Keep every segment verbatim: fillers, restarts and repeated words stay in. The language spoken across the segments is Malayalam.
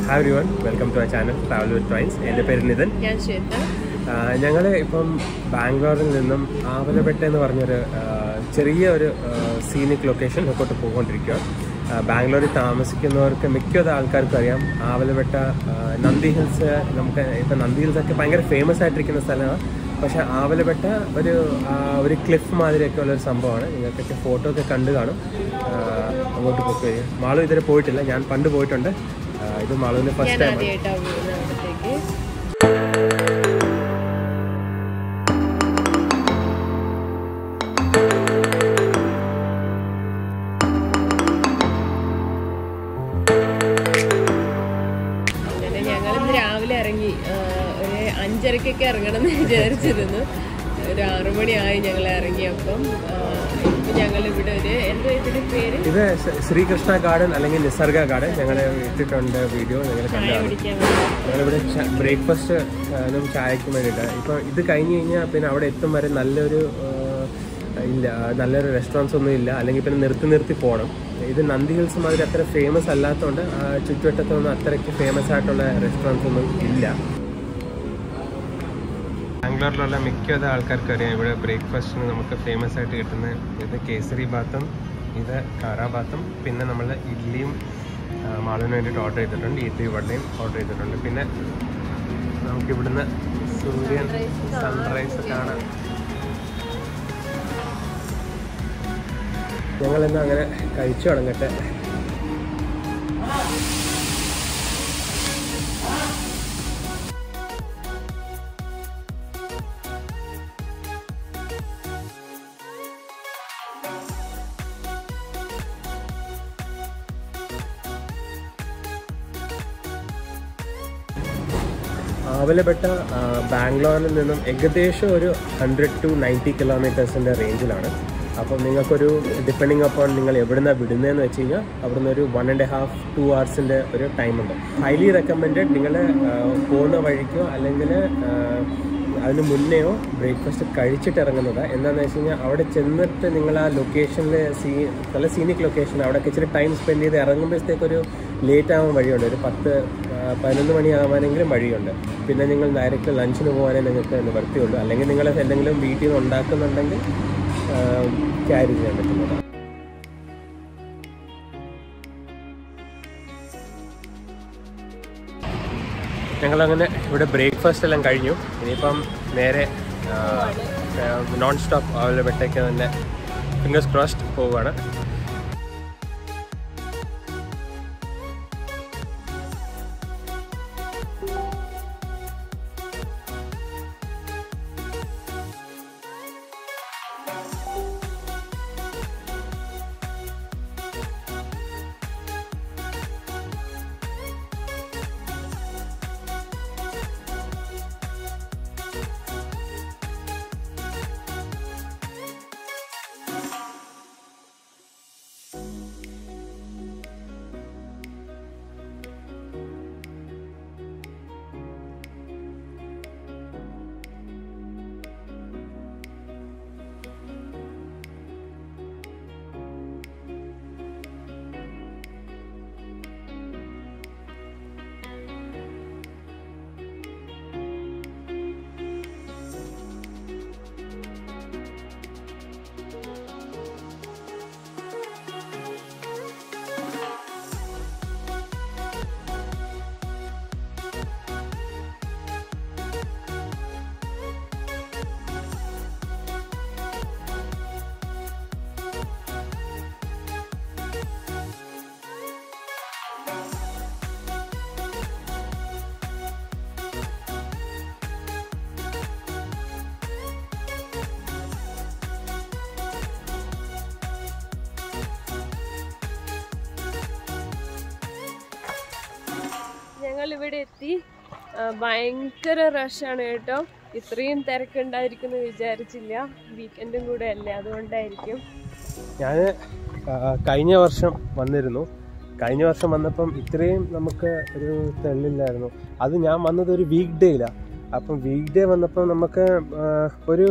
Hi everyone, welcome to our channel travelwithtwines. എൻ്റെ പേര് നിതിൻ. ഞാൻ ശ്വേത. ഞങ്ങൾ ഇപ്പം ബാംഗ്ലൂരിൽ നിന്നും ആവലബെട്ട എന്ന് പറഞ്ഞൊരു ചെറിയ ഒരു സീനിക് ലൊക്കേഷൻ ഒക്കോട്ട് പോയിക്കൊണ്ടിരിക്കുകയാണ്. ബാംഗ്ലൂരിൽ താമസിക്കുന്നവർക്ക് മിക്കത് ആൾക്കാർക്കും അറിയാം ആവലബെട്ട നന്ദി ഹിൽസ്. നമുക്ക് ഇപ്പം നന്ദി ഹിൽസ് ഒക്കെ ഭയങ്കര ഫേമസ് ആയിട്ടിരിക്കുന്ന സ്ഥലമാണ്. പക്ഷേ ആവലബെട്ട ഒരു ഒരു ക്ലിഫ് മാതിരിയൊക്കെ ഉള്ളൊരു സംഭവമാണ്. നിങ്ങൾക്കൊക്കെ ഫോട്ടോ ഒക്കെ കണ്ടു കാണും. അങ്ങോട്ട് പോയി മാളു ഇതുവരെ പോയിട്ടില്ല, ഞാൻ പണ്ട് പോയിട്ടുണ്ട്. ഇത് മാളുവിൻ്റെ ഫസ്റ്റ് ടൈം. അങ്ങനെ ഞങ്ങളിന്ന് രാവിലെ ഇറങ്ങി. ഒരു അഞ്ചരക്കൊക്കെ ഇറങ്ങണം എന്ന് വിചാരിച്ചിരുന്നു. ഒരു ആറുമണിയായി ഞങ്ങൾ ഇറങ്ങിയപ്പം. ഇപ്പം ഞങ്ങൾ ഇവിടെ ഒരു എന്താ ഇതിന്റെ പേര്, ഇത് ശ്രീകൃഷ്ണ ഗാർഡൻ അല്ലെങ്കിൽ നിസർഗ ഗാർഡൻ. ഞങ്ങൾ ഇട്ടിട്ടുണ്ട് വീഡിയോ, നിങ്ങൾ കണ്ടാണ്. ഞങ്ങളിവിടെ ബ്രേക്ക്ഫാസ്റ്റ് ചായക്കും വേണ്ടിയിട്ട്. ഇപ്പം ഇത് കഴിഞ്ഞ് കഴിഞ്ഞാൽ പിന്നെ അവിടെ എത്തും വരെ നല്ലൊരു ഇല്ല നല്ലൊരു റെസ്റ്റോറൻറ്റ്സ് ഒന്നും ഇല്ല, അല്ലെങ്കിൽ പിന്നെ നിർത്തി നിർത്തി പോകണം. ഇത് നന്ദി ഹിൽസ് മാതിരി അത്ര ഫേമസ് അല്ലാത്തതുകൊണ്ട് ചുറ്റുവട്ടത്തൊന്നും അത്രയ്ക്ക് ഫേമസ് ആയിട്ടുള്ള റെസ്റ്റോറൻറ്റ്സ് ഒന്നും ഇല്ല. ബാംഗ്ലൂരിലുള്ള മിക്കത് ആൾക്കാർക്ക് അറിയാം ഇവിടെ ബ്രേക്ക്ഫാസ്റ്റിന് നമുക്ക് ഫേമസ് ആയിട്ട് കിട്ടുന്ന ഇത് കേസരി ബാത്തും ഇത് കാരാ ബാത്തും, പിന്നെ നമ്മൾ ഇഡ്ഡലിയും മാളിന് വേണ്ടിയിട്ട് ഓർഡർ ചെയ്തിട്ടുണ്ട്. ഇഡ്ഡലി വടയും ഓർഡർ ചെയ്തിട്ടുണ്ട്. പിന്നെ നമുക്കിവിടുന്ന് സൂര്യൻ സൺറൈസ് കാണാം. ഞങ്ങളിന്ന് അങ്ങനെ കഴിച്ചു തുടങ്ങട്ടെ. ആവലബെട്ട ബാംഗ്ലൂരിൽ നിന്നും ഏകദേശം ഒരു ഹൺഡ്രഡ് ടു നയൻറ്റി കിലോമീറ്റേഴ്സിൻ്റെ റേഞ്ചിലാണ്. അപ്പം നിങ്ങൾക്കൊരു ഡിപ്പെൻഡിങ് അപ്പോൺ നിങ്ങൾ എവിടുന്നാണ് വിടുന്നതെന്ന് വെച്ച് കഴിഞ്ഞാൽ അവിടുന്ന് ഒരു വൺ ആൻഡ് ഹാഫ് ടു അവേഴ്സിൻ്റെ ഒരു ടൈമുണ്ട്. ഹൈലി റെക്കമെൻഡഡ് നിങ്ങൾ പോകുന്ന വഴിക്കോ അല്ലെങ്കിൽ അതിന് മുന്നെയോ ബ്രേക്ക്ഫാസ്റ്റ് കഴിച്ചിട്ട് ഇറങ്ങുന്നത്. എന്താണെന്ന് വെച്ച് കഴിഞ്ഞാൽ അവിടെ ചെന്നിട്ട് നിങ്ങൾ ആ ലൊക്കേഷനിൽ സീ നല്ല സീനിക് ലൊക്കേഷൻ അവിടെയൊക്കെ ഇച്ചിരി ടൈം സ്പെൻഡ് ചെയ്ത് ഇറങ്ങുമ്പോഴത്തേക്കൊരു ലേറ്റ് ആവാൻ വഴിയുണ്ട്. ഒരു പത്ത് പതിനൊന്ന് മണിയാവാനെങ്കിലും വഴിയുണ്ട്. പിന്നെ നിങ്ങൾ ഡയറക്റ്റ് ലഞ്ചിന് പോകാനേ നിങ്ങൾക്ക് നിവർത്തിയുള്ളൂ. അല്ലെങ്കിൽ നിങ്ങൾ എന്തെങ്കിലും വീട്ടിൽ നിന്ന് ഉണ്ടാക്കുന്നുണ്ടെങ്കിൽ ക്യാരി ചെയ്യാൻ പറ്റുന്നതാണ്. ഞങ്ങളങ്ങനെ ഇവിടെ ബ്രേക്ക്ഫാസ്റ്റ് എല്ലാം കഴിഞ്ഞു. ഇനിയിപ്പം നേരെ നോൺ സ്റ്റോപ്പ് ആവലബെട്ടയ്ക്ക് തന്നെ ഫിംഗേഴ്സ് ക്രോസ്ഡ് പോവുകയാണ്. ഞങ്ങൾ ഇവിടെ എത്തി. ഭയങ്കര റഷാണ് കേട്ടോ. ഇത്രയും തിരക്കുണ്ടായിരിക്കും എന്ന് വിചാരിച്ചില്ല. വീക്കെൻഡും കൂടെ അല്ലേ, അതുകൊണ്ടായിരിക്കും. ഞാൻ കഴിഞ്ഞ വർഷം വന്നിരുന്നു. കഴിഞ്ഞ വർഷം വന്നപ്പം ഇത്രയും നമുക്ക് ഒരു തെള്ളില്ലായിരുന്നു. അത് ഞാൻ വന്നത് ഒരു വീക്ക് ഡേയിലാണ്. അപ്പം വീക്ക് ഡേ വന്നപ്പോൾ നമുക്ക് ഒരു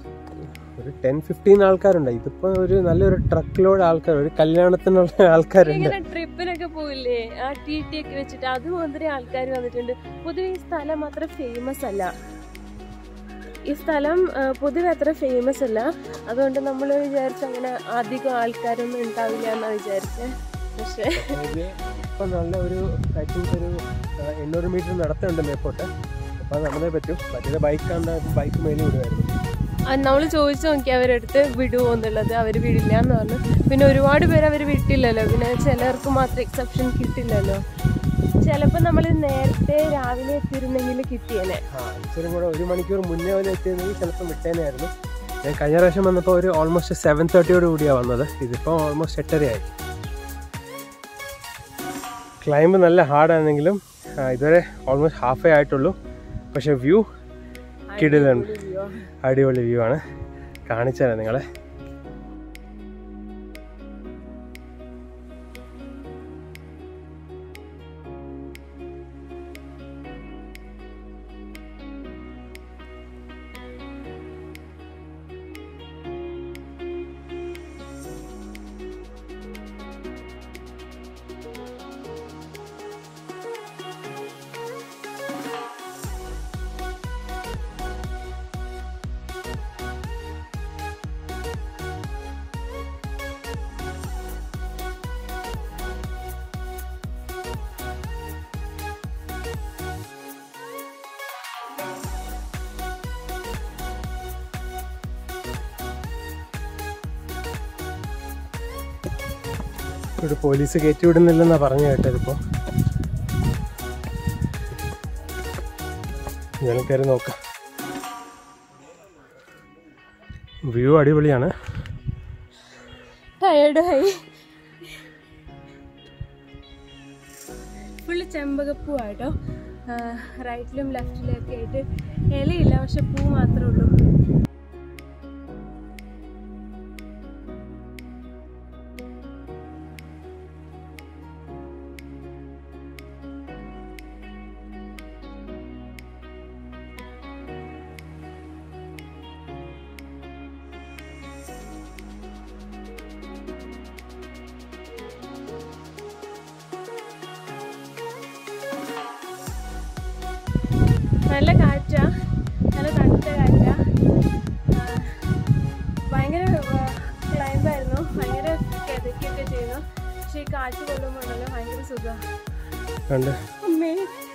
ഒരു ടെൻ ഫിഫ്റ്റീൻ ആൾക്കാരുണ്ട്. ഇതിപ്പോ ഒരു നല്ലൊരു ട്രക്ക് ലോഡ് ആൾക്കാർ, ഒരു കല്യാണത്തിനുള്ള ആൾക്കാരുണ്ട്. ട്രിപ്പിന് ട്രെക്കിങ്ങിനൊക്കെ പോയില്ലേ ആ ടി ടി ഒക്കെ വെച്ചിട്ട് അതുമാതിരി ആൾക്കാർ വന്നിട്ടുണ്ട്. പൊതുവെ ഈ സ്ഥലം അത്ര ഫേമസ് അല്ല, ഈ സ്ഥലം പൊതുവെ അത്ര ഫേമസ് അല്ല. അതുകൊണ്ട് നമ്മൾ വിചാരിച്ച അങ്ങനെ അധികം ആൾക്കാരൊന്നും ഉണ്ടാവില്ല എന്നാ വിചാരിച്ചേ. പക്ഷേ ഇപ്പം നല്ല ഒരു ഒരു എണ്ണൂറ് മീറ്റർ നടത്തുന്നുണ്ട് മേപ്പോട്ട്. അപ്പം നമ്മളെ പറ്റും മറ്റേ ബൈക്കാണ്, ബൈക്ക് മേലെ വിടുമായിരുന്നു. നമ്മൾ ചോദിച്ചു നോക്കി അവരടുത്ത് വിടുമോ എന്നുള്ളത്. അവർ വിടില്ല എന്ന് പറഞ്ഞു. പിന്നെ ഒരുപാട് പേര് അവർ വിട്ടില്ലല്ലോ, പിന്നെ ചിലർക്ക് മാത്രം എക്സെപ്ഷൻ കിട്ടില്ലല്ലോ. ചിലപ്പോൾ നമ്മൾ നേരത്തെ രാവിലെ എത്തിയിരുന്നെങ്കിൽ കിട്ടിയേനെ. ആ ഇച്ചിരി കൂടെ ഒരു മണിക്കൂർ മുന്നേ പോലെ എത്തിയിരുന്നെങ്കിൽ ചിലപ്പോൾ വിട്ടേനായിരുന്നു. ഞാൻ കഴിഞ്ഞ പ്രാവശ്യം വന്നപ്പോൾ ഒരു ഓൾമോസ്റ്റ് സെവൻ തേർട്ടിയോട് കൂടിയാണ് വന്നത്. ഇതിപ്പോൾ ഓൾമോസ്റ്റ് എട്ടരയായി. ക്ലൈംബ് നല്ല ഹാർഡാണെങ്കിലും ഇതുവരെ ഓൾമോസ്റ്റ് ഹാഫേ ആയിട്ടുള്ളൂ. പക്ഷെ വ്യൂ കിടിലുണ്ട്, അടിപൊളി വ്യൂ ആണ്. കാണിച്ചാലേ നിങ്ങളെ. ഇവിടെ പോലീസ് കയറ്റി വിടുന്നില്ലെന്നാണ് പറഞ്ഞു കേട്ടതിപ്പോൾ. ഞാൻ കയറി നോക്കാം. വ്യൂ അടിപൊളിയാണ്. ടയേർഡായി. ഫുള്ള് ചെമ്പകപ്പൂവാട്ടോ. റൈറ്റിലും ലെഫ്റ്റിലും ഒക്കെ ആയിട്ട് ഇലയില്ല, പക്ഷെ പൂ മാത്രമേ ഉള്ളൂ. നല്ല കാറ്റാ, നല്ല തണുത്ത കാറ്റാ. ഭയങ്കര ക്ലൈംബായിരുന്നു, ഭയങ്കര കിതയ്ക്കൊക്കെ ചെയ്യുന്നു. പക്ഷെ ഈ കാറ്റ് കൊള്ളുമ്പോഴല്ലോ ഭയങ്കര സുഖമാണ്. അമ്മേ